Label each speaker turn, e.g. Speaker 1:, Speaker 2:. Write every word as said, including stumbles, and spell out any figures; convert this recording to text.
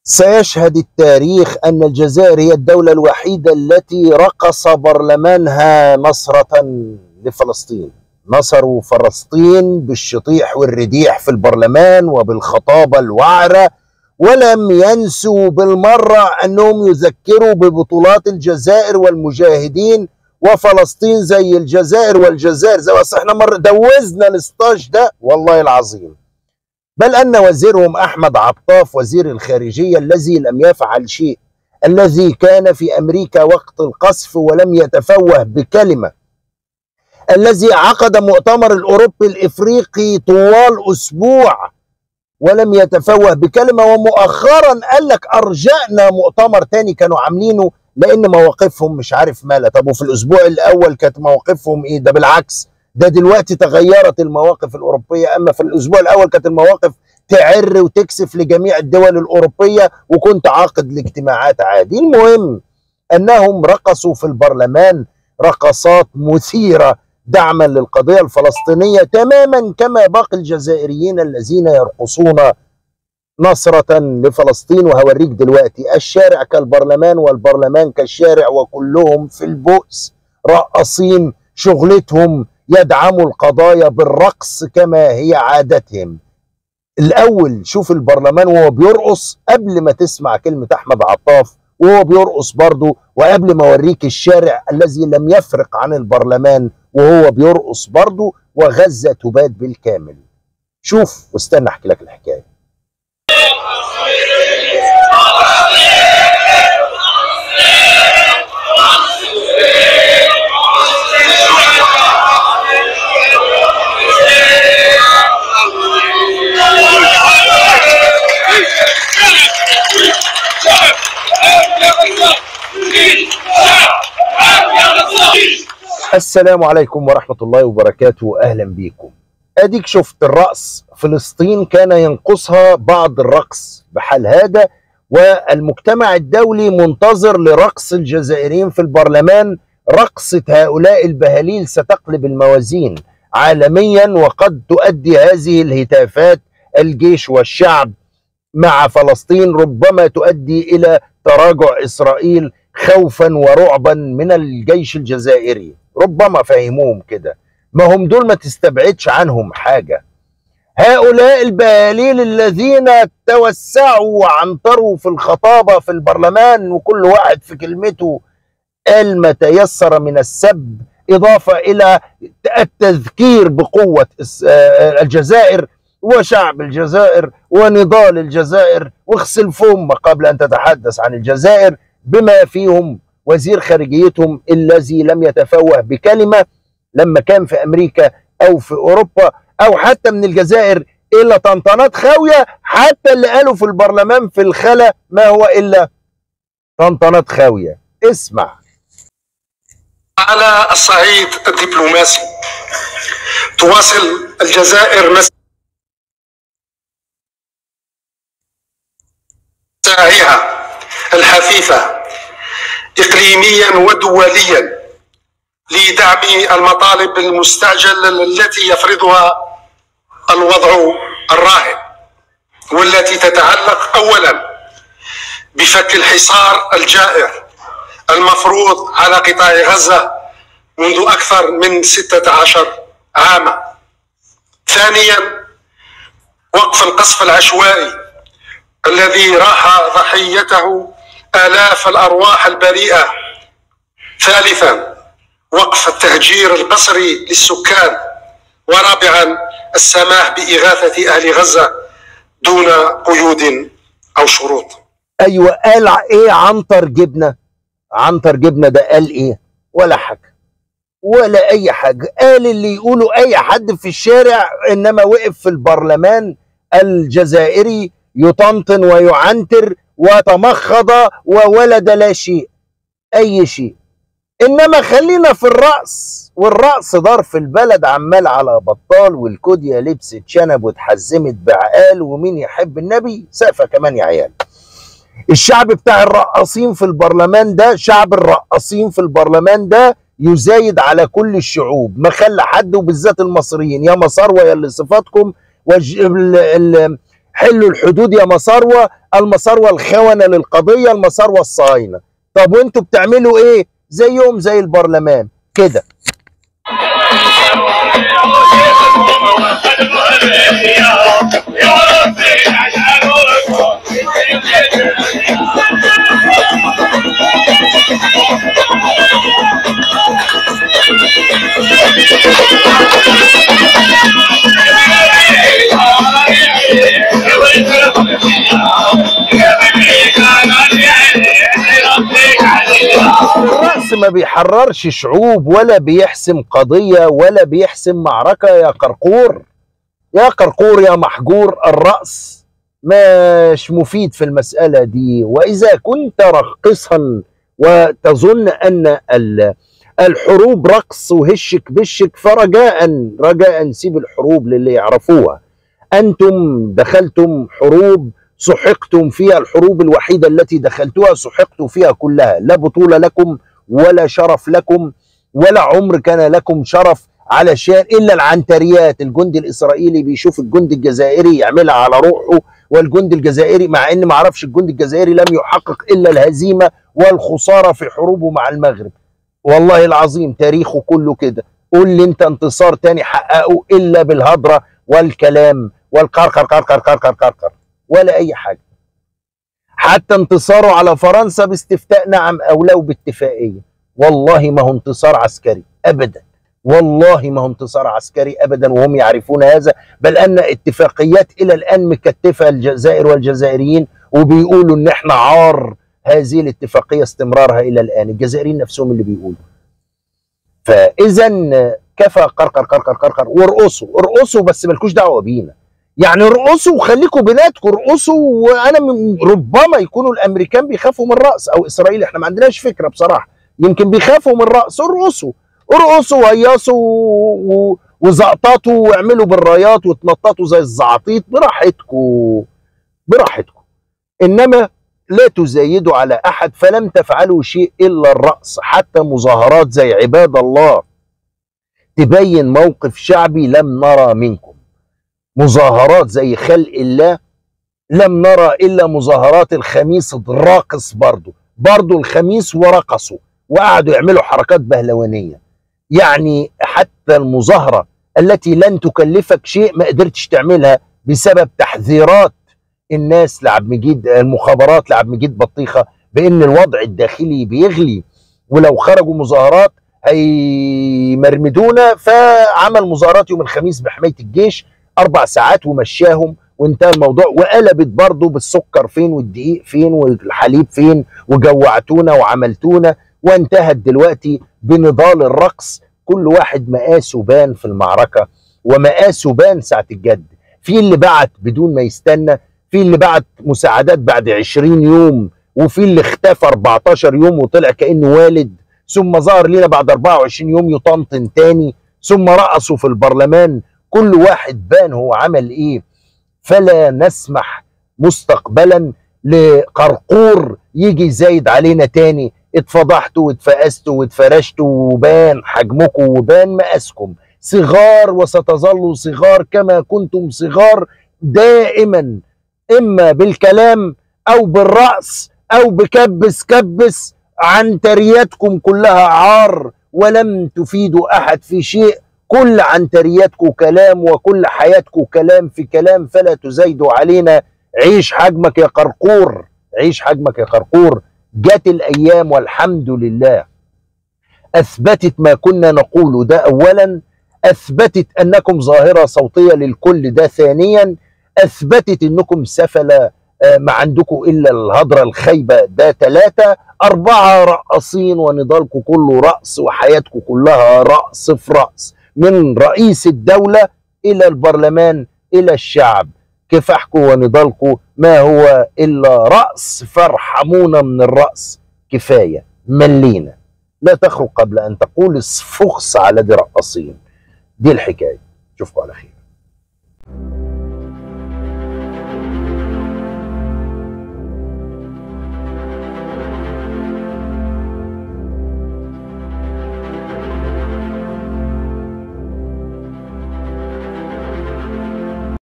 Speaker 1: سيشهد التاريخ أن الجزائر هي الدولة الوحيدة التي رقص برلمانها نصرة لفلسطين. نصروا فلسطين بالشطيح والرديح في البرلمان وبالخطابة الوعرة، ولم ينسوا بالمرة أنهم يذكروا ببطولات الجزائر والمجاهدين وفلسطين زي الجزائر والجزائر زي. بس احنا مر دوزنا الاستاج ده والله العظيم. بل أن وزيرهم أحمد عطاف وزير الخارجية الذي لم يفعل شيء، الذي كان في أمريكا وقت القصف ولم يتفوه بكلمة، الذي عقد مؤتمر الأوروبي الإفريقي طوال أسبوع ولم يتفوه بكلمة، ومؤخرا قال لك أرجعنا مؤتمر تاني كانوا عاملينه لأن مواقفهم مش عارف مالها. طب وفي الأسبوع الأول كانت مواقفهم إيه؟ ده بالعكس، ده دلوقتي تغيرت المواقف الأوروبية. أما في الأسبوع الأول كانت المواقف تعر وتكسف لجميع الدول الأوروبية، وكنت عاقد الاجتماعات عادي. المهم أنهم رقصوا في البرلمان رقصات مثيرة دعما للقضية الفلسطينية، تماما كما باقي الجزائريين الذين يرقصون نصرة لفلسطين. وهوريك دلوقتي الشارع كالبرلمان والبرلمان كالشارع، وكلهم في البؤس رقصين، شغلتهم يدعموا القضايا بالرقص كما هي عادتهم. الأول شوف البرلمان وهو بيرقص قبل ما تسمع كلمة أحمد عطاف وهو بيرقص برضه، وقبل ما أوريك الشارع الذي لم يفرق عن البرلمان وهو بيرقص برضه، وغزة تباد بالكامل. شوف واستنى أحكي لك الحكاية. السلام عليكم ورحمة الله وبركاته، أهلا بيكم. أديك شفت الرقص، فلسطين كان ينقصها بعض الرقص بحال هذا، والمجتمع الدولي منتظر لرقص الجزائريين في البرلمان. رقصة هؤلاء البهاليل ستقلب الموازين عالميا، وقد تؤدي هذه الهتافات الجيش والشعب مع فلسطين ربما تؤدي إلى تراجع إسرائيل خوفا ورعبا من الجيش الجزائري. ربما فهموهم كده، ما هم دول ما تستبعدش عنهم حاجة. هؤلاء البهاليل الذين توسعوا وعنطروا في الخطابة في البرلمان، وكل واحد في كلمته قال ما تيسر من السب، إضافة إلى التذكير بقوة الجزائر وشعب الجزائر ونضال الجزائر، واغسل فمك قبل أن تتحدث عن الجزائر، بما فيهم وزير خارجيتهم الذي لم يتفوه بكلمة لما كان في أمريكا أو في أوروبا أو حتى من الجزائر إلا طنطنات خاوية. حتى اللي قالوا في البرلمان في الخلا ما هو إلا طنطنات خاوية. اسمع.
Speaker 2: على الصعيد الدبلوماسي تواصل الجزائر مساعيها الحثيثة إقليميا ودوليا لدعم المطالب المستعجلة التي يفرضها الوضع الراهن، والتي تتعلق أولا بفك الحصار الجائر المفروض على قطاع غزة منذ أكثر من ستة عشر عاما. ثانيا وقف القصف العشوائي الذي راح ضحيته آلاف الأرواح البريئة. ثالثا وقف التهجير القسري للسكان. ورابعا السماح بإغاثة أهل غزة دون قيود أو شروط.
Speaker 1: أيوة، قال إيه عنتر جبنة؟ عنتر جبنة ده قال إيه؟ ولا حاجة ولا أي حاجة. قال اللي يقوله أي حد في الشارع، إنما وقف في البرلمان الجزائري يطنطن ويعنتر وتمخض وولد لا شيء أي شيء. إنما خلينا في الرقص، والرقص دار في البلد عمال على بطال، والكودية لبست شنب واتحزمت بعقال، ومين يحب النبي سقفة كمان يا عيال. الشعب بتاع الرقاصين في البرلمان ده، شعب الرقاصين في البرلمان ده يزايد على كل الشعوب، ما خلى حد، وبالذات المصريين يا مصاروة يا اللي صفاتكم حلوا الحدود يا مصاروة، المصاروة الخونة للقضية، المصاروة الصهاينة. طب وانتوا بتعملوا ايه؟ زيهم زي البرلمان كده. الرأس ما بيحررش شعوب ولا بيحسم قضية ولا بيحسم معركة يا قرقور، يا قرقور يا محجور. الرأس مش مفيد في المسألة دي. وإذا كنت راقصا وتظن أن الحروب رقص وهشك بشك، فرجاء رجاء سيب الحروب للي يعرفوها. أنتم دخلتم حروب سحقتم فيها، الحروب الوحيدة التي دخلتوها سحقتوا فيها كلها، لا بطولة لكم ولا شرف لكم ولا عمر كان لكم شرف علشان إلا العنتريات. الجندي الإسرائيلي بيشوف الجندي الجزائري يعملها على روحه، والجندي الجزائري مع إن معرفش الجندي الجزائري لم يحقق إلا الهزيمة والخسارة في حروبه مع المغرب. والله العظيم تاريخه كله كده. قول لي انت انتصار تاني حققه الا بالهضره والكلام والقرقر قرقر قرقر قرقر ولا اي حاجه. حتى انتصاره على فرنسا باستفتاء نعم او لا وباتفاقيه، والله ما هو انتصار عسكري ابدا، والله ما هو انتصار عسكري ابدا، وهم يعرفون هذا. بل ان اتفاقيات الى الان مكتفه الجزائر والجزائريين وبيقولوا ان احنا عار هذه الاتفاقيه استمرارها الى الان، الجزائريين نفسهم اللي بيقولوا. فاذا كفى قرقر قرقر قرقر وارقصوا ارقصوا، بس مالكوش دعوه بينا. يعني ارقصوا وخليكوا بلادكم ارقصوا. وانا ربما يكونوا الامريكان بيخافوا من الرقص او اسرائيل، احنا ما عندناش فكره بصراحه، يمكن بيخافوا من الرقص. ارقصوا ارقصوا وهيصوا وزقططوا واعملوا بالرايات وتنططوا زي الزعاطيط براحتكم براحتكم، انما لا تزايدوا على احد. فلم تفعلوا شيء الا الرقص، حتى مظاهرات زي عباد الله تبين موقف شعبي لم نرى منكم، مظاهرات زي خلق الله لم نرى الا مظاهرات الخميس الراقص، برضو برضو الخميس ورقصوا وقعدوا يعملوا حركات بهلوانيه. يعني حتى المظاهره التي لن تكلفك شيء ما قدرتش تعملها بسبب تحذيرات الناس لعبد المجيد، المخابرات لعبد المجيد بطيخه، بان الوضع الداخلي بيغلي ولو خرجوا مظاهرات هيمرمدونا. فعمل مظاهرات يوم الخميس بحمايه الجيش اربع ساعات ومشاهم وانتهى الموضوع. وقلبت برضه بالسكر فين والدقيق فين والحليب فين وجوعتونا وعملتونا، وانتهت دلوقتي بنضال الرقص. كل واحد مقاسه بان في المعركه ومقاسه بان ساعه الجد. في اللي بعت بدون ما يستنى، في اللي بعت مساعدات بعد عشرين يوم، وفي اللي اختفى اربعتاشر يوم وطلع كأنه والد، ثم ظهر لنا بعد اربعة وعشرين يوم يطنطن تاني، ثم رقصوا في البرلمان. كل واحد بان هو عمل ايه. فلا نسمح مستقبلا لقرقور يجي زايد علينا تاني. اتفضحتوا واتفقستوا واتفرشتوا وبان حجمكم وبان مقاسكم. صغار وستظلوا صغار كما كنتم صغار دائما، اما بالكلام او بالرأس او بكبس كبس. عنترياتكم كلها عار ولم تفيدوا احد في شيء. كل عنترياتكم كلام وكل حياتكم كلام في كلام، فلا تزايدوا علينا. عيش حجمك يا قرقور، عيش حجمك يا قرقور. جت الايام والحمد لله اثبتت ما كنا نقوله، ده اولا. اثبتت انكم ظاهرة صوتية للكل، ده ثانيا. اثبتت انكم سفلة ما عندكم الا الهضرة الخيبة، ده ثلاثة. اربعة رقصين ونضالكم كله رأس وحياتكم كلها رأس في رأس، من رئيس الدولة الى البرلمان الى الشعب. كفاحكم ونضالكم ما هو الا رأس، فارحمونا من الرأس كفاية، ملينا. لا تخرج قبل ان تقول فخس على دي رقصين. دي الحكاية. اشوفكم على خير.